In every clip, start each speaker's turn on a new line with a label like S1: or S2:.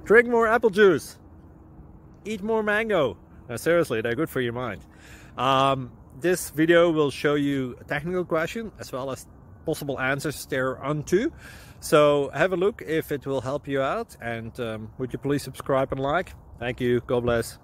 S1: Drink more apple juice. Eat more mango. Seriously, they're good for your mind. This video will show you a technical question as well as possible answers thereunto. So have a look if it will help you out, and would you please subscribe and like? Thank you. God bless.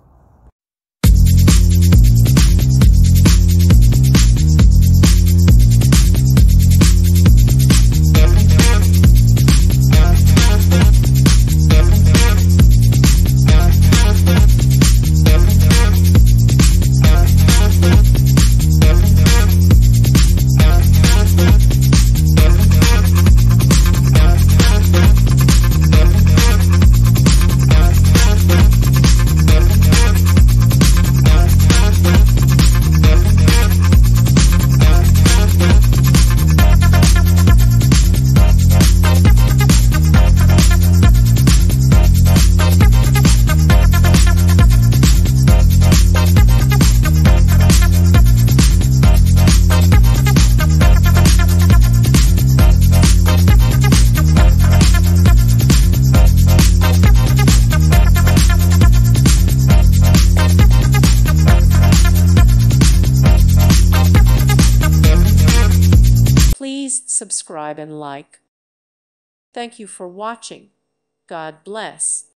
S2: Please subscribe and like. Thank you for watching. God bless.